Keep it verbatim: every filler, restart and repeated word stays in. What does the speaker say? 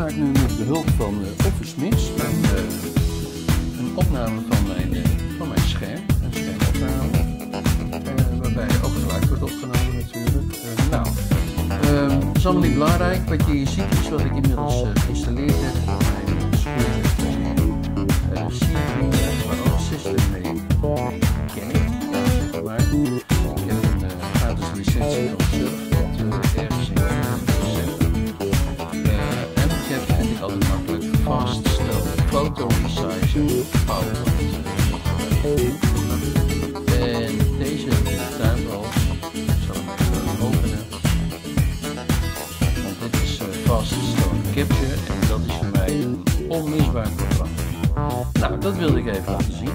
ik nu met behulp van uh, Office Mix een, uh, een opname van mijn, uh, van mijn scherm, een schermopname, uh, waarbij ook geluid wordt opgenomen natuurlijk. Uh, nou, uh, dat is allemaal niet belangrijk. Wat je hier ziet is wat ik inmiddels uh, geïnstalleerd heb op mijn uh, C D, maar ook system mee ken ik, zeg maar. Ik heb een uh, gratis licentie van Surf, dat uh, ergens in vind ik altijd makkelijk. Fast Stone Photo Resizer PowerPoint. En deze heb ik in de tuin al. Ik zal hem even openen. Want dit is uh, Fast Stone Capture en dat is voor mij een onmisbaar programma. Nou, dat wilde ik even laten zien.